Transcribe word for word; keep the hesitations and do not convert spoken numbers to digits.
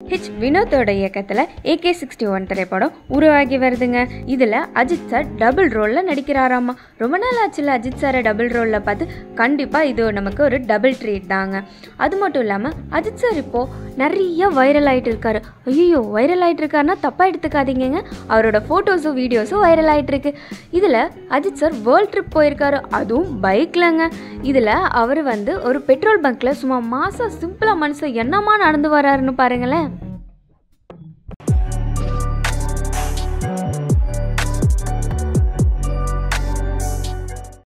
H வினோத்தோட இயக்கத்தில் AK sixty one திரைப்படம் உருவாகி வருதுங்க. இதில் அஜித் சார் டபுள் ரோலில் நடிக்கிறாராமா. ரொம்ப நாள் ஆச்சுல அஜித் சாரை டபுள் ரோலில் பார்த்து. கண்டிப்பாக இது நமக்கு ஒரு டபுள் ட்ரீட் தாங்க. அது மட்டும் இல்லாமல் அஜித் சார் இப்போது நிறைய வைரல் ஆகிட்டு இருக்காரு. ஐயோ வைரல் ஆகிட்டு இருக்காருன்னா தப்பாக எடுத்துக்காதீங்க. அவரோட ஃபோட்டோஸும் வீடியோஸும் வைரல் ஆகிட்டுருக்கு. இதில் அஜித் சார் வேர்ல்ட் ட்ரிப் போயிருக்காரு, அதுவும் பைக்லங்க. இதில் அவர் வந்து ஒரு பெட்ரோல் பங்க்கில் சும்மா மாதம் சிம்பிளாக மனுஷன் என்னமா நடந்து வராருன்னு பாருங்களேன்.